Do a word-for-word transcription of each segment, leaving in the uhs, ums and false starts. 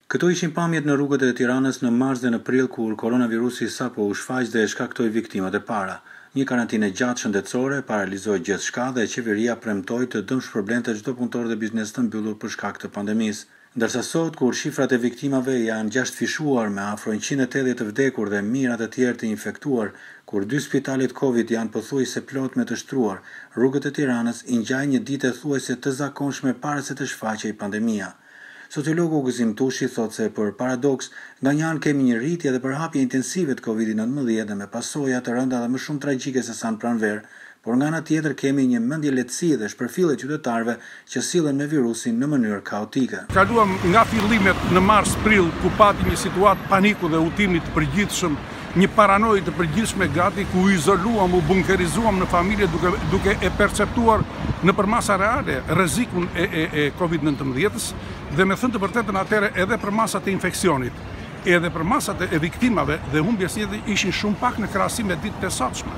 Këto ishin pamjet në rrugët e Tiranës në mars dhe në prill kur koronavirusi sapo u shfaq dhe shkaktoi viktimat e para. Një karantinë gjatë shëndetësore paralizoi gjithçka dhe qeveria premtoi të dëmshpërblente çdo punëtor dhe biznes të mbyllur për shkak të pandemisë. Ndërsa sot, kur shifrat e viktimave janë gjashtëfishuar me afro njëqind e tetëdhjetë të vdekur dhe mijëra të tjerë të infektuar, kur dy spitalet Covid janë pothuajse plot me të shtruar, rrugët e Tiranës i ngjajnë një ditë thuajse të zakonshme para se të shfaqej pandemia. Sociologu Gëzim Tushi thotë se për paradoks, nga një anë kemi një rritje dhe përhapje intensive të kovid nëntëmbëdhjetë dhe me pasoja të rënda dhe më shumë tragjike se sa në pranverë, por nga ana tjetër kemi një mendje lehtësie dhe shpërfillje qytetarëve që sillen me virusin në mënyrë kaotike. Kaluam nga fillimet në mars-prill ku pati një situatë paniku dhe udhimit të përgjithshëm, një paranojë të përgjithshme gati ku u izoluam, u bunkerizuam në familje duke, duke e perceptuar në përmasa reale rrezikun e, e, e kovid nëntëmbëdhjetës dhe me thënë të vërtetën atëre edhe për masat e infeksionit, edhe për masat e viktimave dhe humbjes jetës ishin shumë pak në krahasim me ditët e sotshme.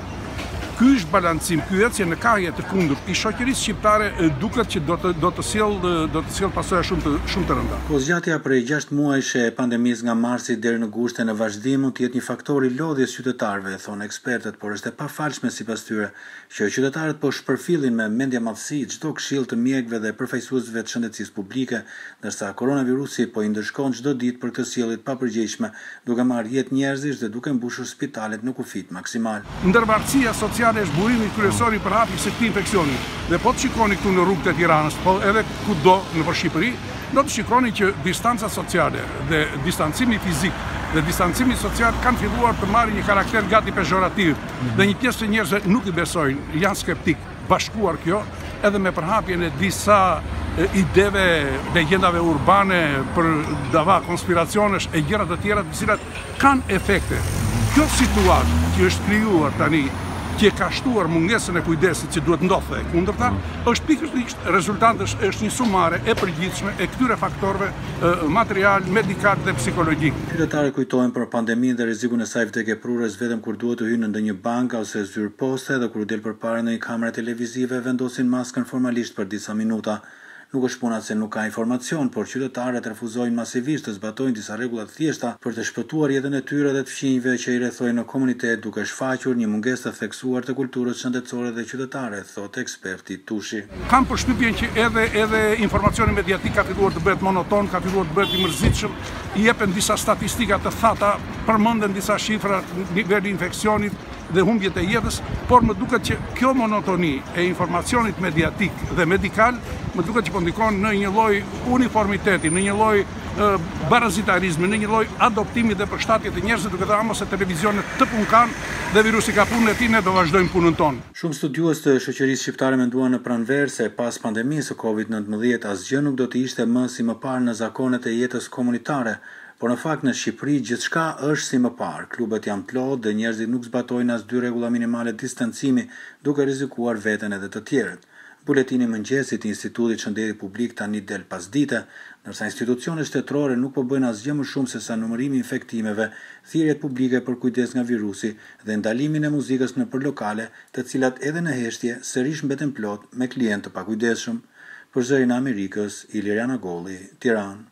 Ky është balancim, ky ecje në kaje të kundërt i shoqërisë shqiptare duket që do të do të sjell do të sjell pasoja shumë të shumë të rënda. Po zgjatja prej gjashtë muajsh e pandemisë nga marsi deri në gusht e në vazhdim mund të jetë një faktor i lodhjes qytetarëve, thonë ekspertët, por është e pafalshme sipas tyre që qytetarët po shpërfillin me mendje madhësi çdo këshill të mjekëve dhe përfaqësuesve të shëndetësisë publike, ndërsa koronavirusi po i ndërshkon çdo ditë për këtë sjellje të papërgjegjshme, duke marrë jetë njerëzish dhe duke mbushur spitalet në kufit maksimal. Ndërvarësia sociale është burimi kryesor i përhapjes së këtij infeksioni. Dhe po të shikoni këtu në rrugët e Tiranës, po edhe kudo në Shqipëri, do të shikoni që distanca sociale dhe distancimi fizik dhe distancimi social kanë filluar të marrë një karakter gati pejorativ. Dhe një pjesë të njerëzve nuk i besojnë, janë skeptik. Bashkuar kjo edhe me përhapjen e disa ideve, legjendave urbane për dava konspiracionesh e gjëra të tjera të cilat kanë efekte. Kjo situatë që është krijuar tani, që ka shtuar mungesën e kujdesit që duhet ndodhte e kundërta, është pikërisht rezultanti është një sumare e përgjithshme e këtyre faktorëve material, medikal dhe psikologjik. Qytetarët kujtojnë për pandeminë dhe rrezikun e saj vdekjeprurës vetëm kur duhet të hyjnë në ndonjë bankë ose zyrë poste dhe kur del përpara në një kamere televizive vendosin maskën formalisht për disa minuta. Nuk është puna se nuk ka informacion, por qytetarët refuzojnë masivisht të zbatojnë disa rregulla të thjeshta për të shpëtuar jetën e tyre dhe të fqinjve që i rrethojnë në komunitet, duke shfaqur një mungesë të theksuar të kulturës shëndetësore dhe qytetare, thotë eksperti Tushi. Kam përshtypjen që edhe edhe informacioni mediatik ka filluar të bëhet monoton, ka filluar të bëhet i mërzitshëm, i jepen disa statistika të thata, përmenden disa shifra niveli infeksionit dhe humbjet e jetës, por më duket që kjo monotoni e informacionit mediatik dhe medikal më duket që po ndikon në një lloj uniformiteti, në një lloj barazitarizmi, në një lloj adoptimi dhe përshtatje të njerëzve duke thënë mos e televizionet të punkan dhe virusi ka punën e tij, ne do vazhdojmë punën tonë. Shumë studiues të shoqërisë shqiptare menduan në pranverë se pas pandemisë së kovid nëntëmbëdhjetë asgjë nuk do të ishte më si më parë në zakonet e jetës komunitare. Por në fakt në Shqipëri gjithçka është si më parë. Klubet janë plot dhe njerëzit nuk zbatojnë as dy rregulla minimale distancimi, duke rrezikuar veten edhe të tjerët. Buletini mëngjesit i Institutit Shëndetit Publik tani del pasdite, ndërsa institucionet shtetërore nuk po bëjnë asgjë më shumë se sa numërimi i infektimeve, thirrjet publike për kujdes nga virusi dhe ndalimin e muzikës nëpër lokale, të cilat edhe në heshtje sërish mbeten plot me klientë të pakujdesshëm. Për Zërin e Amerikës, Iliriana Golli, Tiranë.